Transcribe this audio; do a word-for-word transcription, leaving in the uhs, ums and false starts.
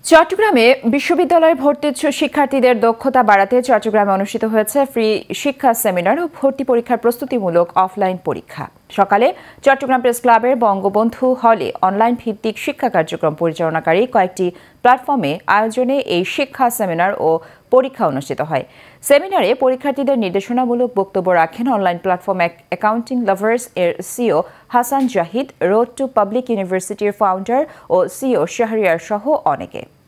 চট্টগ্রামে বিশ্ববিদ্যালয়ে ভর্তিচ্ছু শিক্ষার্থীদের দক্ষতা বাড়াতে চট্টগ্রামে অনুষ্ঠিত হয়েছে ফ্রি শিক্ষা সেমিনার ও ভর্তি পরীক্ষার প্রস্তুতিমূলক অফলাইন পরীক্ষা। সকালে চট্টগ্রাম প্রেস ক্লাবের বঙ্গবন্ধু হলে অনলাইন ভিত্তিক শিক্ষা কার্যক্রম পরিচালনাকারী কয়েকটি প্ল্যাটফর্মে আয়োজনে এই শিক্ষা সেমিনার ও পরীক্ষা অনুষ্ঠিত হয়। সেমিনারে পরীক্ষার্থীদের নির্দেশনামূলক বক্তব্য রাখেন অনলাইন প্ল্যাটফর্ম অ্যাকাউন্টিং লাভার্স এর CEO Hasan Zahid, road to public ইউনিভার্সিটির ফাউন্ডার ও সিও শাহরিয়ার সহ অনেকে।